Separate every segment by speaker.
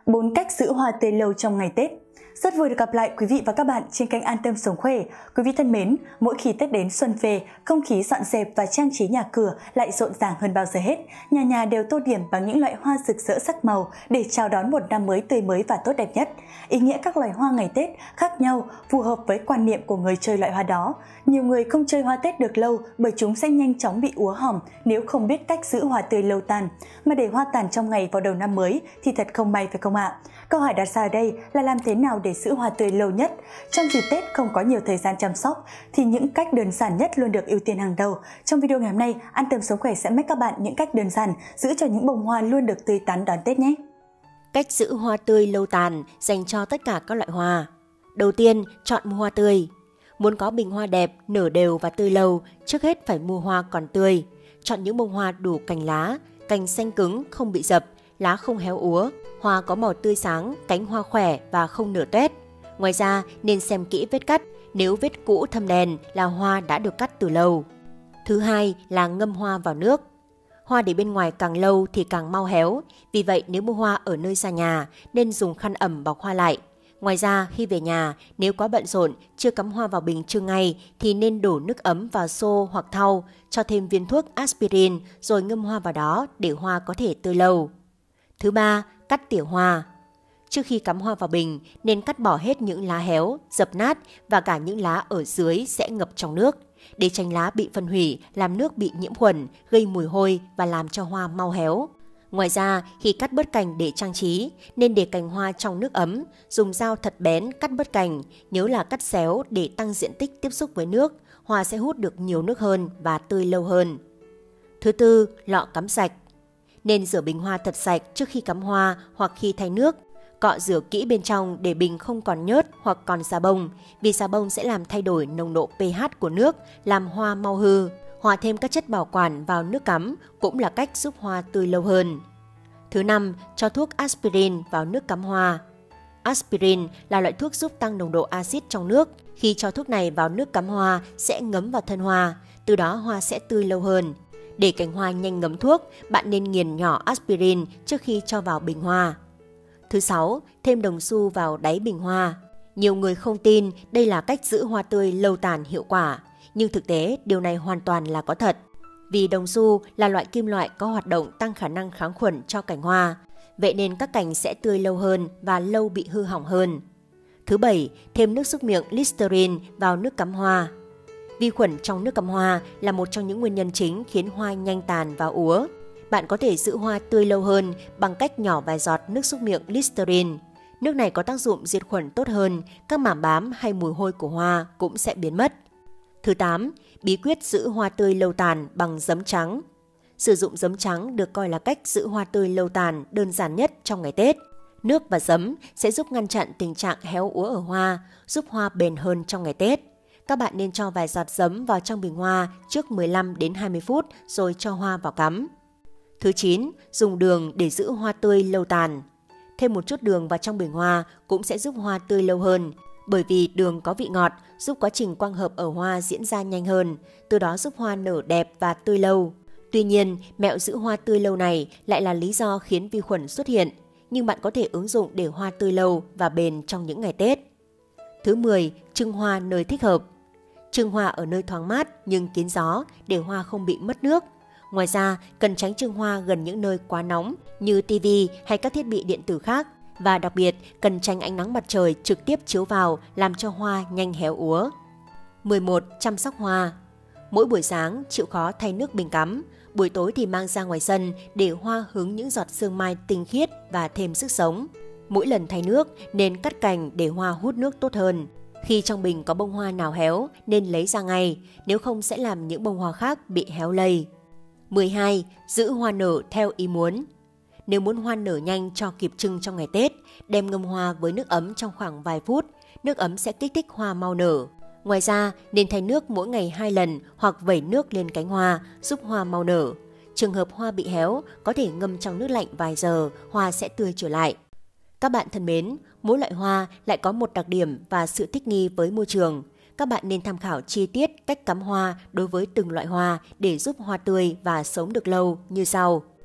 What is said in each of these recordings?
Speaker 1: 4 cách giữ hoa tươi lâu trong ngày Tết. Rất vui được gặp lại quý vị và các bạn trên kênh An Tâm Sống Khỏe. Quý vị thân mến, mỗi khi Tết đến xuân về, không khí dọn dẹp và trang trí nhà cửa lại rộn ràng hơn bao giờ hết. Nhà nhà đều tô điểm bằng những loại hoa rực rỡ sắc màu để chào đón một năm mới tươi mới và tốt đẹp nhất. Ý nghĩa các loài hoa ngày Tết khác nhau, phù hợp với quan niệm của người chơi loại hoa đó. Nhiều người không chơi hoa Tết được lâu bởi chúng sẽ nhanh chóng bị úa hỏng nếu không biết cách giữ hoa tươi lâu tàn. Mà để hoa tàn trong ngày vào đầu năm mới thì thật không may phải không ạ? Câu hỏi đặt ra ở đây là làm thế nào để giữ hoa tươi lâu nhất? Trong dịp Tết không có nhiều thời gian chăm sóc thì những cách đơn giản nhất luôn được ưu tiên hàng đầu. Trong video ngày hôm nay, An Tâm Sống Khỏe sẽ make các bạn những cách đơn giản giữ cho những bông hoa luôn được tươi tắn đón Tết nhé.
Speaker 2: Cách giữ hoa tươi lâu tàn dành cho tất cả các loại hoa. Đầu tiên, chọn mua hoa tươi. Muốn có bình hoa đẹp, nở đều và tươi lâu, trước hết phải mua hoa còn tươi. Chọn những bông hoa đủ cành lá, cành xanh cứng, không bị dập, lá không héo úa, hoa có màu tươi sáng, cánh hoa khỏe và không nở tuét. Ngoài ra, nên xem kỹ vết cắt, nếu vết cũ thâm đen là hoa đã được cắt từ lâu. Thứ hai là ngâm hoa vào nước. Hoa để bên ngoài càng lâu thì càng mau héo, vì vậy nếu mua hoa ở nơi xa nhà nên dùng khăn ẩm bọc hoa lại. Ngoài ra, khi về nhà, nếu có bận rộn, chưa cắm hoa vào bình trưng ngay thì nên đổ nước ấm vào xô hoặc thau, cho thêm viên thuốc aspirin rồi ngâm hoa vào đó để hoa có thể tươi lâu. Thứ ba, cắt tỉa hoa. Trước khi cắm hoa vào bình, nên cắt bỏ hết những lá héo, dập nát và cả những lá ở dưới sẽ ngập trong nước, để tránh lá bị phân hủy, làm nước bị nhiễm khuẩn, gây mùi hôi và làm cho hoa mau héo. Ngoài ra, khi cắt bớt cành để trang trí, nên để cành hoa trong nước ấm, dùng dao thật bén cắt bớt cành, nhớ là cắt xéo để tăng diện tích tiếp xúc với nước, hoa sẽ hút được nhiều nước hơn và tươi lâu hơn. Thứ tư, lọ cắm sạch. Nên rửa bình hoa thật sạch trước khi cắm hoa hoặc khi thay nước. Cọ rửa kỹ bên trong để bình không còn nhớt hoặc còn xà bông, vì xà bông sẽ làm thay đổi nồng độ pH của nước, làm hoa mau hư. Hòa thêm các chất bảo quản vào nước cắm cũng là cách giúp hoa tươi lâu hơn. Thứ năm, cho thuốc aspirin vào nước cắm hoa. Aspirin là loại thuốc giúp tăng nồng độ axit trong nước. Khi cho thuốc này vào nước cắm hoa sẽ ngấm vào thân hoa, từ đó hoa sẽ tươi lâu hơn. Để cành hoa nhanh ngấm thuốc, bạn nên nghiền nhỏ aspirin trước khi cho vào bình hoa. Thứ sáu, thêm đồng xu vào đáy bình hoa. Nhiều người không tin đây là cách giữ hoa tươi lâu tàn hiệu quả, nhưng thực tế điều này hoàn toàn là có thật. Vì đồng xu là loại kim loại có hoạt động tăng khả năng kháng khuẩn cho cành hoa, vậy nên các cành sẽ tươi lâu hơn và lâu bị hư hỏng hơn. Thứ bảy, thêm nước súc miệng Listerine vào nước cắm hoa. Vi khuẩn trong nước cắm hoa là một trong những nguyên nhân chính khiến hoa nhanh tàn và úa. Bạn có thể giữ hoa tươi lâu hơn bằng cách nhỏ vài giọt nước súc miệng Listerine. Nước này có tác dụng diệt khuẩn tốt hơn, các mảng bám hay mùi hôi của hoa cũng sẽ biến mất. Thứ 8, bí quyết giữ hoa tươi lâu tàn bằng giấm trắng. Sử dụng giấm trắng được coi là cách giữ hoa tươi lâu tàn đơn giản nhất trong ngày Tết. Nước và giấm sẽ giúp ngăn chặn tình trạng héo úa ở hoa, giúp hoa bền hơn trong ngày Tết. Các bạn nên cho vài giọt giấm vào trong bình hoa trước 15 đến 20 phút rồi cho hoa vào cắm. Thứ 9, dùng đường để giữ hoa tươi lâu tàn. Thêm một chút đường vào trong bình hoa cũng sẽ giúp hoa tươi lâu hơn, bởi vì đường có vị ngọt, giúp quá trình quang hợp ở hoa diễn ra nhanh hơn, từ đó giúp hoa nở đẹp và tươi lâu. Tuy nhiên, mẹo giữ hoa tươi lâu này lại là lý do khiến vi khuẩn xuất hiện, nhưng bạn có thể ứng dụng để hoa tươi lâu và bền trong những ngày Tết. Thứ 10, trưng hoa nơi thích hợp. Trưng hoa ở nơi thoáng mát nhưng kín gió để hoa không bị mất nước. Ngoài ra, cần tránh trưng hoa gần những nơi quá nóng như TV hay các thiết bị điện tử khác. Và đặc biệt, cần tránh ánh nắng mặt trời trực tiếp chiếu vào làm cho hoa nhanh héo úa. 11. Chăm sóc hoa. Mỗi buổi sáng chịu khó thay nước bình cắm, buổi tối thì mang ra ngoài sân để hoa hứng những giọt sương mai tinh khiết và thêm sức sống. Mỗi lần thay nước nên cắt cành để hoa hút nước tốt hơn. Khi trong bình có bông hoa nào héo nên lấy ra ngay, nếu không sẽ làm những bông hoa khác bị héo lây. 12. Giữ hoa nở theo ý muốn. Nếu muốn hoa nở nhanh cho kịp trưng trong ngày Tết, đem ngâm hoa với nước ấm trong khoảng vài phút, nước ấm sẽ kích thích hoa mau nở. Ngoài ra, nên thay nước mỗi ngày 2 lần hoặc vẩy nước lên cánh hoa, giúp hoa mau nở. Trường hợp hoa bị héo, có thể ngâm trong nước lạnh vài giờ, hoa sẽ tươi trở lại. Các bạn thân mến, mỗi loại hoa lại có một đặc điểm và sự thích nghi với môi trường. Các bạn nên tham khảo chi tiết cách cắm hoa đối với từng loại hoa để giúp hoa tươi và sống được lâu như sau.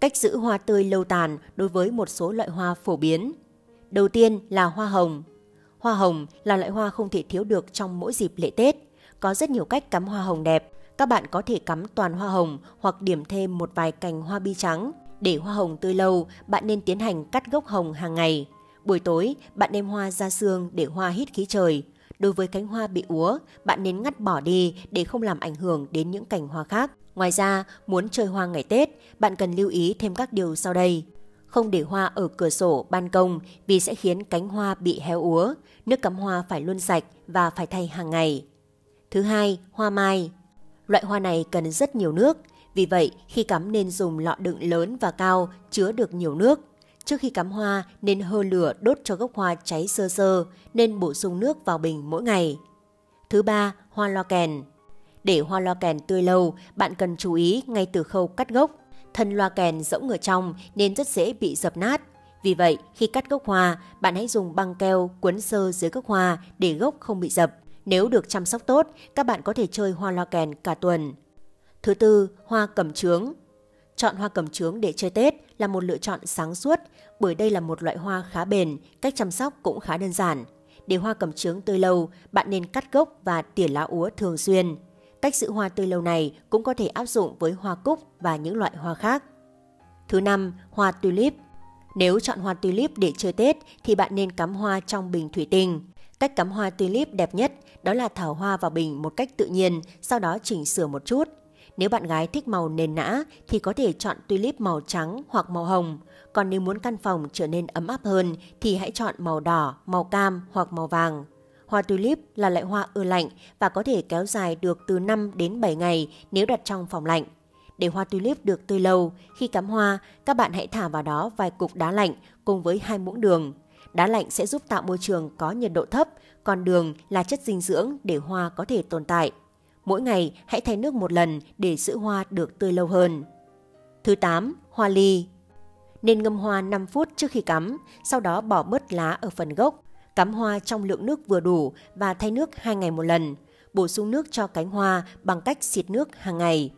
Speaker 2: Cách giữ hoa tươi lâu tàn đối với một số loại hoa phổ biến. Đầu tiên là hoa hồng. Hoa hồng là loại hoa không thể thiếu được trong mỗi dịp lễ Tết. Có rất nhiều cách cắm hoa hồng đẹp. Các bạn có thể cắm toàn hoa hồng hoặc điểm thêm một vài cành hoa bi trắng. Để hoa hồng tươi lâu, bạn nên tiến hành cắt gốc hồng hàng ngày. Buổi tối, bạn đem hoa ra sương để hoa hít khí trời. Đối với cánh hoa bị úa, bạn nên ngắt bỏ đi để không làm ảnh hưởng đến những cành hoa khác. Ngoài ra, muốn chơi hoa ngày Tết, bạn cần lưu ý thêm các điều sau đây. Không để hoa ở cửa sổ, ban công vì sẽ khiến cánh hoa bị héo úa. Nước cắm hoa phải luôn sạch và phải thay hàng ngày. Thứ hai, hoa mai. Loại hoa này cần rất nhiều nước. Vì vậy, khi cắm nên dùng lọ đựng lớn và cao, chứa được nhiều nước. Trước khi cắm hoa, nên hơ lửa đốt cho gốc hoa cháy sơ sơ, nên bổ sung nước vào bình mỗi ngày. Thứ ba, hoa loa kèn. Để hoa loa kèn tươi lâu, bạn cần chú ý ngay từ khâu cắt gốc. Thân loa kèn rỗng ở trong nên rất dễ bị dập nát. Vì vậy, khi cắt gốc hoa, bạn hãy dùng băng keo quấn sơ dưới gốc hoa để gốc không bị dập. Nếu được chăm sóc tốt, các bạn có thể chơi hoa loa kèn cả tuần. Thứ tư, hoa cẩm chướng. Chọn hoa cẩm chướng để chơi Tết là một lựa chọn sáng suốt, bởi đây là một loại hoa khá bền, cách chăm sóc cũng khá đơn giản. Để hoa cẩm chướng tươi lâu, bạn nên cắt gốc và tỉa lá úa thường xuyên. Cách giữ hoa tươi lâu này cũng có thể áp dụng với hoa cúc và những loại hoa khác. Thứ năm, hoa tulip. Nếu chọn hoa tulip để chơi Tết thì bạn nên cắm hoa trong bình thủy tinh. Cách cắm hoa tulip đẹp nhất đó là thả hoa vào bình một cách tự nhiên, sau đó chỉnh sửa một chút. Nếu bạn gái thích màu nền nã thì có thể chọn tulip màu trắng hoặc màu hồng. Còn nếu muốn căn phòng trở nên ấm áp hơn thì hãy chọn màu đỏ, màu cam hoặc màu vàng. Hoa tulip là loại hoa ưa lạnh và có thể kéo dài được từ 5 đến 7 ngày nếu đặt trong phòng lạnh. Để hoa tulip được tươi lâu, khi cắm hoa, các bạn hãy thả vào đó vài cục đá lạnh cùng với 2 muỗng đường. Đá lạnh sẽ giúp tạo môi trường có nhiệt độ thấp, còn đường là chất dinh dưỡng để hoa có thể tồn tại. Mỗi ngày hãy thay nước một lần để giữ hoa được tươi lâu hơn. Thứ 8, hoa ly. Nên ngâm hoa 5 phút trước khi cắm, sau đó bỏ bớt lá ở phần gốc. Cắm hoa trong lượng nước vừa đủ và thay nước 2 ngày một lần. Bổ sung nước cho cánh hoa bằng cách xịt nước hàng ngày.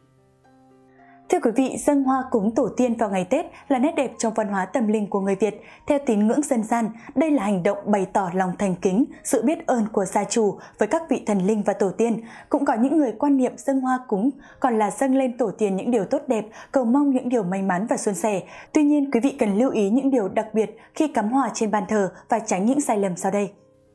Speaker 1: Thưa quý vị, dâng hoa cúng tổ tiên vào ngày Tết là nét đẹp trong văn hóa tâm linh của người Việt. Theo tín ngưỡng dân gian, đây là hành động bày tỏ lòng thành kính, sự biết ơn của gia chủ với các vị thần linh và tổ tiên. Cũng có những người quan niệm dâng hoa cúng còn là dâng lên tổ tiên những điều tốt đẹp, cầu mong những điều may mắn và suôn sẻ. Tuy nhiên, quý vị cần lưu ý những điều đặc biệt khi cắm hoa trên bàn thờ và tránh những sai lầm sau đây.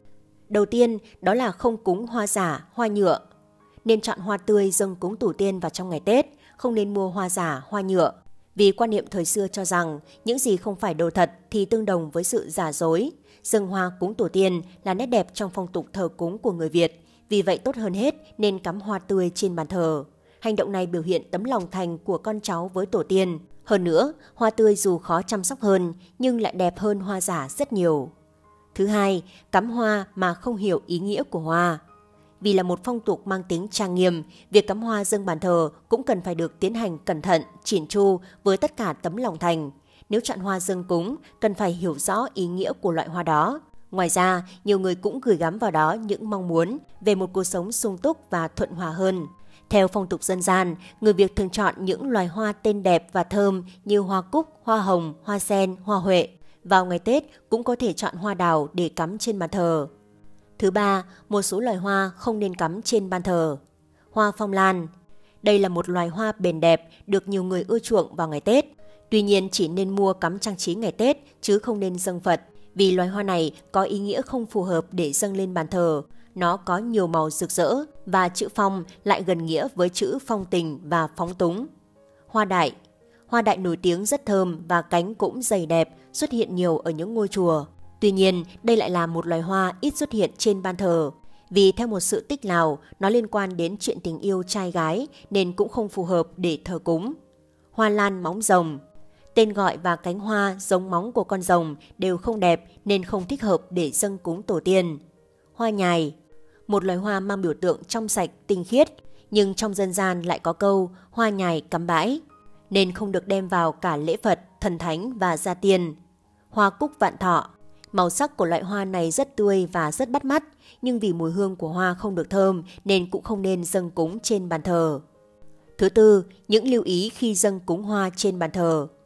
Speaker 2: Đầu tiên, đó là không cúng hoa giả, hoa nhựa. Nên chọn hoa tươi dâng cúng tổ tiên vào trong ngày Tết, không nên mua hoa giả, hoa nhựa. Vì quan niệm thời xưa cho rằng những gì không phải đồ thật thì tương đồng với sự giả dối. Dâng hoa cúng tổ tiên là nét đẹp trong phong tục thờ cúng của người Việt. Vì vậy tốt hơn hết nên cắm hoa tươi trên bàn thờ. Hành động này biểu hiện tấm lòng thành của con cháu với tổ tiên. Hơn nữa, hoa tươi dù khó chăm sóc hơn nhưng lại đẹp hơn hoa giả rất nhiều. Thứ hai, cắm hoa mà không hiểu ý nghĩa của hoa. Vì là một phong tục mang tính trang nghiêm, việc cắm hoa dâng bàn thờ cũng cần phải được tiến hành cẩn thận, chỉn chu với tất cả tấm lòng thành. Nếu chọn hoa dâng cúng, cần phải hiểu rõ ý nghĩa của loại hoa đó. Ngoài ra, nhiều người cũng gửi gắm vào đó những mong muốn về một cuộc sống sung túc và thuận hòa hơn. Theo phong tục dân gian, người Việt thường chọn những loài hoa tên đẹp và thơm như hoa cúc, hoa hồng, hoa sen, hoa huệ. Vào ngày Tết cũng có thể chọn hoa đào để cắm trên bàn thờ. Thứ ba, một số loài hoa không nên cắm trên bàn thờ. Hoa phong lan. Đây là một loài hoa bền đẹp được nhiều người ưa chuộng vào ngày Tết. Tuy nhiên chỉ nên mua cắm trang trí ngày Tết chứ không nên dâng Phật. Vì loài hoa này có ý nghĩa không phù hợp để dâng lên bàn thờ. Nó có nhiều màu rực rỡ và chữ phong lại gần nghĩa với chữ phong tình và phóng túng. Hoa đại. Hoa đại nổi tiếng rất thơm và cánh cũng dày đẹp, xuất hiện nhiều ở những ngôi chùa. Tuy nhiên, đây lại là một loài hoa ít xuất hiện trên bàn thờ. Vì theo một sự tích nào, nó liên quan đến chuyện tình yêu trai gái nên cũng không phù hợp để thờ cúng. Hoa lan móng rồng. Tên gọi và cánh hoa giống móng của con rồng đều không đẹp nên không thích hợp để dâng cúng tổ tiên. Hoa nhài. Một loài hoa mang biểu tượng trong sạch, tinh khiết, nhưng trong dân gian lại có câu hoa nhài cắm bãi, nên không được đem vào cả lễ Phật, thần thánh và gia tiên. Hoa cúc vạn thọ. Màu sắc của loại hoa này rất tươi và rất bắt mắt, nhưng vì mùi hương của hoa không được thơm nên cũng không nên dâng cúng trên bàn thờ. Thứ tư, những lưu ý khi dâng cúng hoa trên bàn thờ.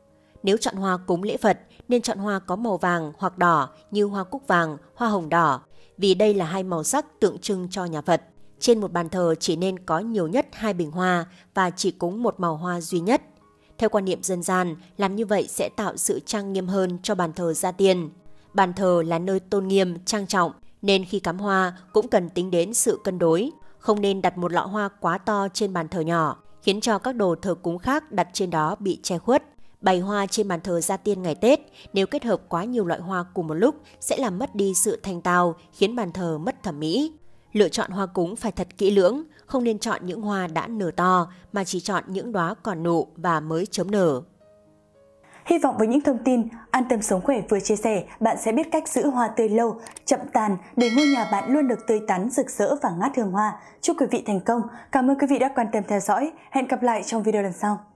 Speaker 2: Nếu chọn hoa cúng lễ Phật nên chọn hoa có màu vàng hoặc đỏ như hoa cúc vàng, hoa hồng đỏ, vì đây là hai màu sắc tượng trưng cho nhà Phật. Trên một bàn thờ chỉ nên có nhiều nhất 2 bình hoa và chỉ cúng một màu hoa duy nhất. Theo quan niệm dân gian, làm như vậy sẽ tạo sự trang nghiêm hơn cho bàn thờ gia tiên. Bàn thờ là nơi tôn nghiêm, trang trọng, nên khi cắm hoa cũng cần tính đến sự cân đối. Không nên đặt một lọ hoa quá to trên bàn thờ nhỏ, khiến cho các đồ thờ cúng khác đặt trên đó bị che khuất. Bày hoa trên bàn thờ gia tiên ngày Tết, nếu kết hợp quá nhiều loại hoa cùng một lúc sẽ làm mất đi sự thanh tao, khiến bàn thờ mất thẩm mỹ. Lựa chọn hoa cúng phải thật kỹ lưỡng, không nên chọn những hoa đã nở to mà chỉ chọn những đóa còn nụ và mới chớm nở.
Speaker 1: Hy vọng với những thông tin An Tâm Sống Khỏe vừa chia sẻ, bạn sẽ biết cách giữ hoa tươi lâu, chậm tàn để ngôi nhà bạn luôn được tươi tắn, rực rỡ và ngát hương hoa. Chúc quý vị thành công. Cảm ơn quý vị đã quan tâm theo dõi. Hẹn gặp lại trong video lần sau.